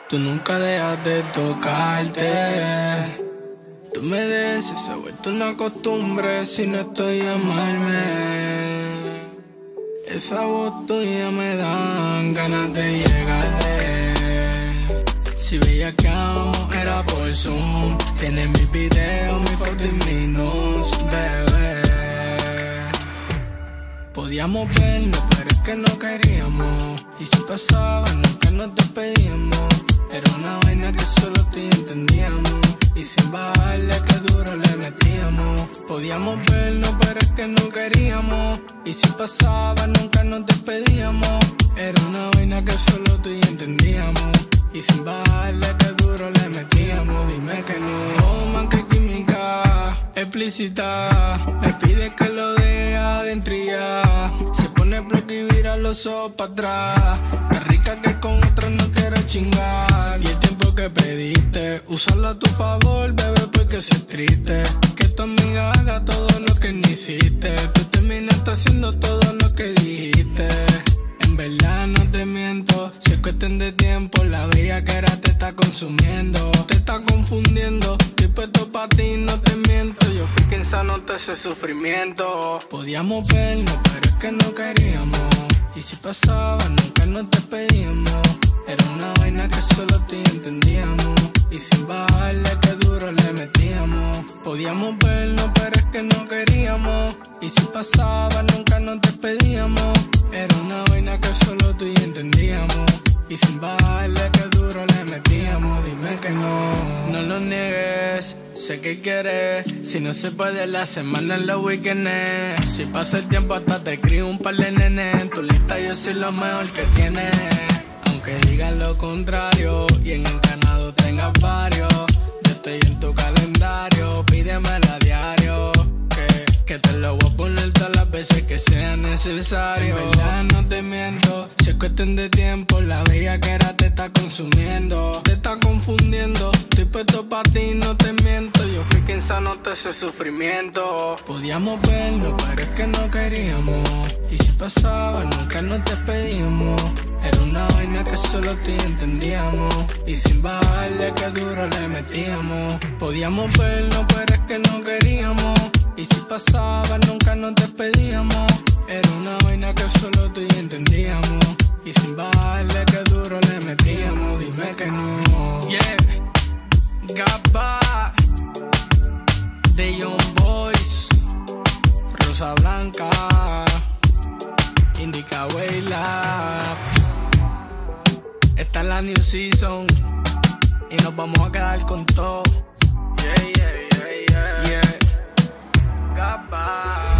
Tú nunca dejas de tocarte. Tú me deseas, se ha vuelto una costumbre si no estoy a amarme. Esa voz tuya me dan ganas de llegarle. Si veía que amo era por Zoom. Tienes mis videos, mis fotos y mis nudes, bebé. Podíamos vernos, pero es que no queríamos. Y si pasaba, nunca nos despedíamos. Era una vaina que solo tú y yo entendíamos. Y sin bajarle, que duro le metíamos. Podíamos vernos, pero es que no queríamos. Y si pasaba, nunca nos despedíamos. Era una vaina que solo tú y yo entendíamos. Y sin bajarle, que duro le metíamos. Dime que no, oh man, que química explícita. Me pide que lo deje adentro y ya. Se pone bloque y vira los ojos para atrás. Está rica que con otros no quiero chingar. Y el tiempo que pediste, úsalo a tu favor, bebé, porque si es triste que tu amiga haga todo lo que no hiciste. Tú terminaste haciendo todo lo que dijiste. En verdad no te miento, si es cuestión de tiempo, la vida que era te está consumiendo. Te está confundiendo, estoy puesto pa' ti, no te miento. Yo fui quien sanó todo ese sufrimiento. Podíamos vernos, pero es que no queríamos. Y si pasaba, nunca nos despedíamos. Era una vaina que solo tú y yo entendíamos. Y sin bajarle, que duro le metíamos. Podíamos vernos, pero es que no queríamos. Y si pasaba, nunca nos despedíamos. Era una vaina que solo tú y yo entendíamos. Y sin bajarle, que duro le metíamos. Dime que no, no lo niegues. Sé que quieres, si no se puede la semana en los weekends. Si pasa el tiempo hasta te escribo un par de nenes. En tu lista yo soy lo mejor que tienes. Aunque digan lo contrario y en el ganado tengas varios, yo estoy en tu calendario, pídemelo a diario. Que te lo voy a poner todas las veces que sea necesario. En verdad no te miento, si es cuestión de tiempo, la bella que era te está consumiendo. Te está confundiendo, estoy puesto pa' ti, no te miento. Yo fui quien sanó todo ese sufrimiento. Podíamos vernos, pero es que no queríamos. Y si pasaba, nunca nos despedíamos. Era una vaina que solo tú y yo entendíamos. Y sin bajarle, que duro le metíamos. Podíamos vernos, pero es que no queríamos. Y si pasaba, nunca nos despedíamos. Era una vaina que solo tú y yo entendíamos. Y sin bajarle, que duro le metíamos. Dime que no. Yeah, Gaba de Young Boys, Rosa Blanca, Indica Wayla. Esta es la new season y nos vamos a quedar con todo. Yeah, yeah, yeah, yeah. Yeah. Gaba.